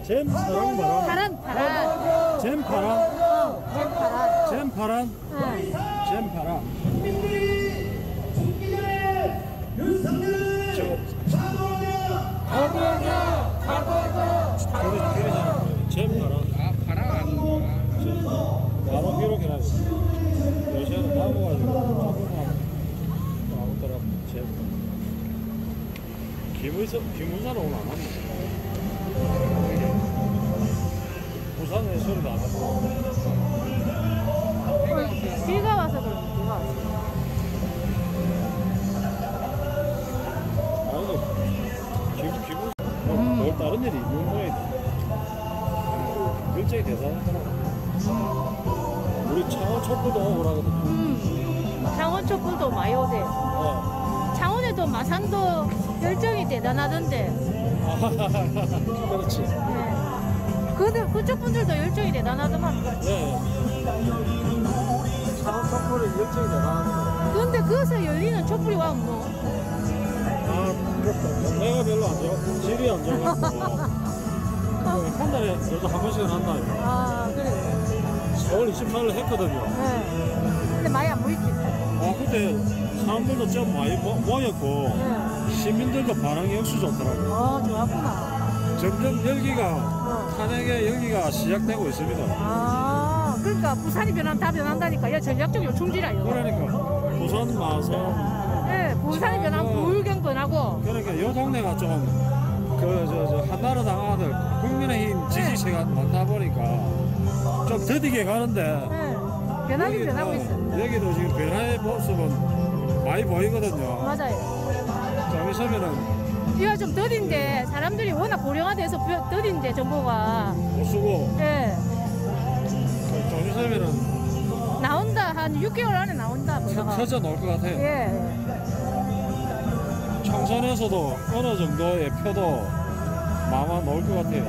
잼파랑 바람. 파란. 잼파랑. 잼파란. 잼파랑. 응. 잼파랑. 잼파랑. 파랑 안 바로 기록해 놨어. 요새는 다 먹어가지고 조금만 나오더라고. 김문사는 오늘 안 왔네. 부산에 소리도 안 하고. 비가 와서 그런데 비가 와서. 아니, 김문사 뭘 다른 일이 있는 모양이다. 굉장히 대단하더라고. 우리 창원 촛불도 오고 그러거든. 창원 촛불도 많이 오대. 창원에도 마산도 열정이 대단하던데. 그렇지. 네. 그쪽 분들도 열정이 대단하더만. 네. 창원 촛불이 열정이 대단하거든. 그런데 거기서 열리는 촛불이 와 없노? 그렇다. 내가 별로 안 좋아. 질이 안 좋아갖고. 한 달에 그래도 한 번씩은 한다. 그래. 4월 28일 했거든요. 네. 근데 많이 안 보이지? 그때 사람들도 좀 많이 모였고, 시민들도 반응이 역시 좋더라고요. 좋았구나. 점점 열기가, 탄핵의 열기가 시작되고 있습니다. 그러니까 부산이 변하면 다 변한다니까. 전략적 요충지라요. 그러니까, 부산, 마산. 네, 부산이 변하면 부울경 변하고. 그러니까 요 동네가 좀, 한나라당 아들, 국민의힘 지지세가 많다 보니까, 좀 더디게 가는데, 변하긴 변하고 있어. 여기도 지금 변화의 모습은 많이 보이거든요. 맞아요. 좀 있으면은 이거 좀 더딘데 사람들이 워낙 고령화돼서 더딘데 정보가. 못 쓰고, 예. 좀 있으면은 나온다. 한 6개월 안에 나온다. 터져 놓을 것 같아요. 예. 총선에서도 어느 정도의 표도 마마 놓을 것 같아요.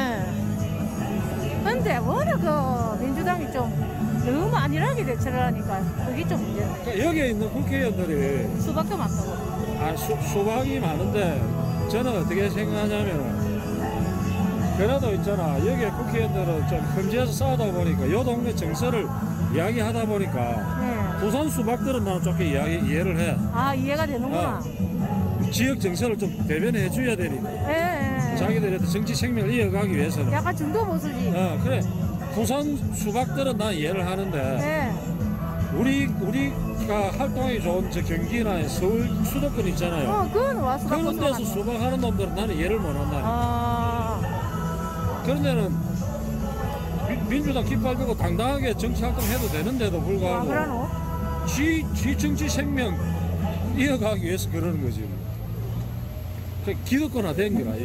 예. 근데 워낙 민주당이 좀 너무 안일하게 대처를 하니까 그게 좀 문제네. 그러니까 여기에 있는 국회의원들이 수밖에 많다고. 수박이 많은데 저는 어떻게 생각하냐면은 그래도 있잖아, 여기에 국회의원들은 좀 흠지에서 싸우다 보니까 요 동네 정서를 이야기하다 보니까 부산 수박들은 나는 조금 이해를 해. 이해가 되는구나. 지역 정서를 좀 대변해 줘야 되니까. 자기들한테 정치 생명을 이어가기 위해서는. 약간 중도 보수지. 그래. 부산 수박들은 난 이해를 하는데 우리가 활동이 좋은 저 경기나 서울 수도권 있잖아요. 그건 와 수박. 그런 데서 수박하는 놈들은 나는 이해를 못 한다. 그런 데는 민주당 깃발 들고 당당하게 정치 활동해도 되는데도 불구하고 지 정치 생명 이어가기 위해서 그러는 거지. 그 기득권화 된 거라.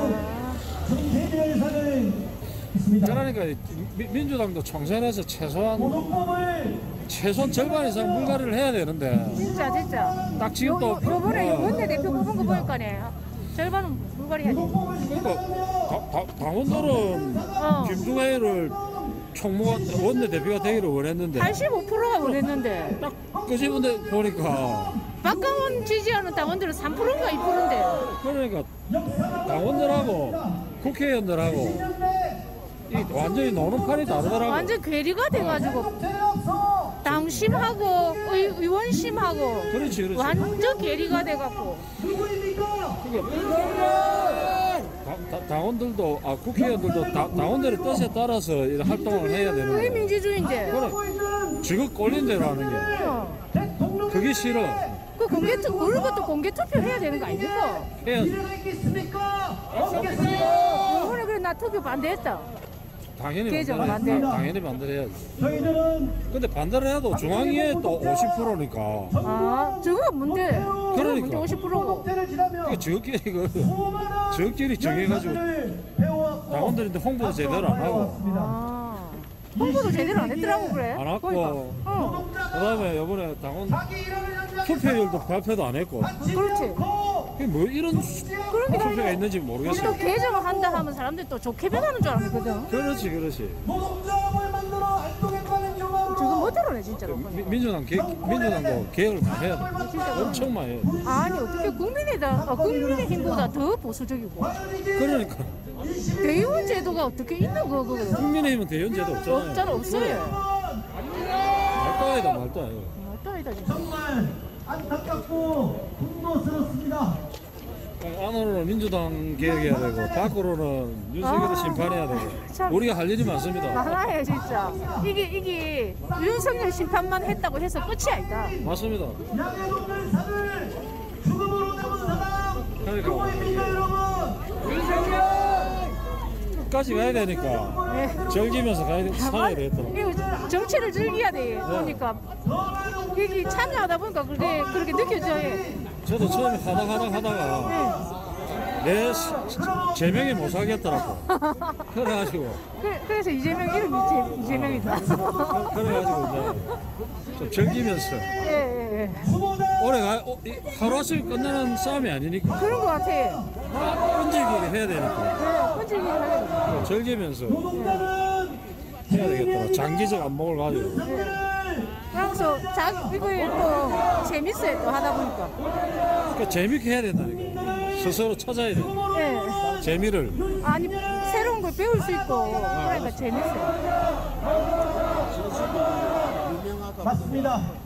그러니까 민주당도 총선에서 최소한 절반 이상 물갈이를 해야 되는데. 진짜. 딱 지금 또 요번에 원내대표 뽑은 거 보니까네. 절반은 물갈이 해야지. 그러니까 당원들은 김두관을 원내대표가 되기를 원했는데 85%가 원했는데 딱 그 집은데 보니까 박강원 지지하는 당원들은 3%인가 2%인데. 그러니까 당원들하고 국회의원들하고 완전히 노는 판이 다르더라고. 완전 괴리가 돼가지고 당심하고 의원심하고 그렇지. 완전 괴리가 돼갖고. 당원들도 국회의원들도 당원들의 뜻에 따라서 이런 활동을 해야 되는 거야. 그게 민주주의인데. 그래. 지금 꼴린 대로 하는 게. 그게 싫어. 그것도 공개 투표 해야 되는 거 아닙니까? 해야지. 이번에 그래 나 투표 반대했다. 당연히 반대를 해야지. 근데 반대를 해도 중앙위에 또 50%니까. 저거 뭔데? 그러니까. 50%고. 저끼리 정해가지고 당원들인데 홍보도 제대로 안 하고. 홍보도 제대로 안 했더라고 그래. 안 했고. 그다음에 이번에 당원 투표율도 발표도 안 했고. 그렇지. 뭐 이런 투표가 있는지 모르겠어. 또 개정을 한다 하면 사람들이 또 좋게 변하는 줄 알았거든. 그렇지. 지금 못 들어네 진짜로. 민주당도 개혁을 많이 해야 돼. 진짜 엄청 많이 해야 돼. 아니 어떻게 국민의힘보다 더 보수적이고. 그러니까 대의원 제도가 어떻게 있는 거 그거? 국민의힘은 대연제도 없잖아요. 없잖아, 없어요. 말도 아니다 말도 아니다. 또 이다 진짜. 정말 안타깝고 분노스럽습니다. 안으로는 민주당 개혁해야 되고 밖으로는 윤석열을 심판해야 되고 참. 우리가 할 일이 많습니다. 많아요 진짜. 이게 윤석열 심판만 했다고 해서 끝이 아니다. 맞습니다. 양해동들 산을 죽음으로 남은 사람 그러니까. 누구입니까 여러분? 끝까지 가야 되니까 네. 즐기면서 살아야 되겠더라고. 이거 정치를 즐겨야 돼. 보니까 이게 참여하다 보니까 그렇게 느껴져요. 저도 처음에 하다가 내 제명이 못 살겠더라고. 그래가지고 그래서 이재명 이름이 이재명이다. 그래가지고 이제 좀 즐기면서 예. 하루아침에 끝나는 싸움이 아니니까 그런 것 같아. 끈질기게 해야 되니까 끈질기게 해야 돼. 즐기면서 해야 되겠더라. 장기적 안목을 가지고. 그래서 이거 또 재밌어요 또 하다 보니까. 그러니까 재밌게 해야 된다니까. 스스로 찾아야 돼. 예. 재미를. 아니 새로운 걸 배울 수 있고 그러니까 재밌어요. 맞습니다.